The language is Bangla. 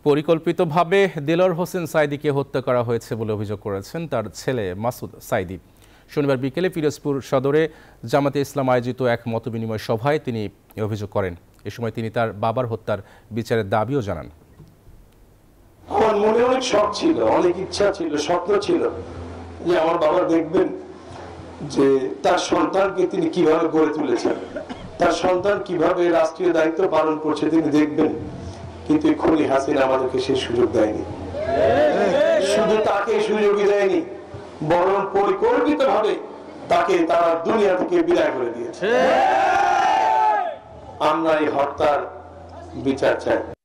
পরিকল্পিতভাবে দেলোয়ার হোসেন সাঈদীকে হত্যা করা হয়েছে বলে অভিযোগ করেছেন তার ছেলে মাসুদ সাঈদী। শনিবার বিকেলে পিরোজপুর সদরে জামাতে ইসলাম আয়োজিত এক মতবিনিময় সভায় তিনি এ অভিযোগ করেন। এ সময় তিনি তার বাবার হত্যার বিচারের দাবিও জানান। আমার মনে অনেক শখ ছিল, অনেক ইচ্ছা ছিল, স্বপ্ন ছিল যে আমার বাবা দেখবেন যে তার সন্তানকে তিনি কিভাবে গড়ে তুলেছেন, তার সন্তান কিভাবে রাষ্ট্রীয় দায়িত্ব পালন করছে তিনি দেখবেন। কিন্তু খুনি হাসিনা আমাদেরকে সেই সুযোগ দেয়নি। শুধু তাকে সুযোগই দেয়নি, বরং পরিকল্পিতভাবে তাকে তারা দুনিয়া থেকে বিদায় করে দিয়েছে। আমরা এই হত্যার বিচার চাই।